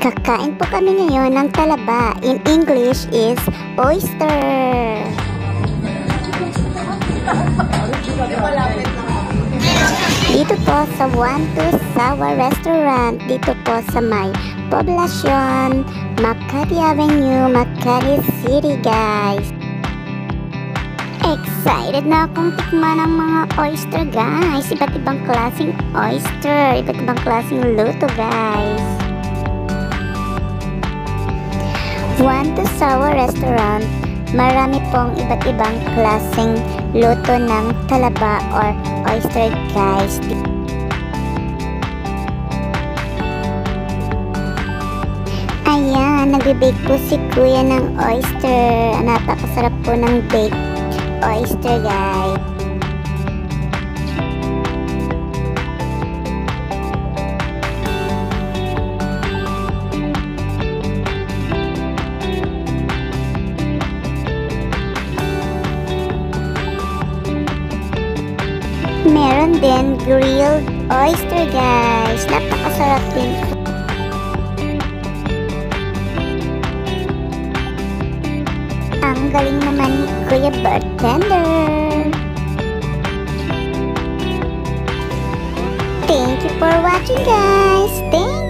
Kakain po kami ngayon ng talaba. In English is oyster. Dito po sa One to Sawa Restaurant. Dito po sa may Poblacion, Makati Avenue, Makati City, guys. Excited na akong tikman ng mga oyster, guys. Iba't ibang klaseng oyster. Iba't ibang klaseng luto, guys. One to Sawa Restaurant. Marami pong iba't ibang klaseng luto ng talaba or oyster, guys. Ayan, nagbe-bake po si Kuya ng oyster. Napakasarap po ng bake oyster, guys. Meron din grilled oyster, guys. Napakasarap din. Ang galing naman ni Kuya Bartender. Thank you for watching, guys. Thank you.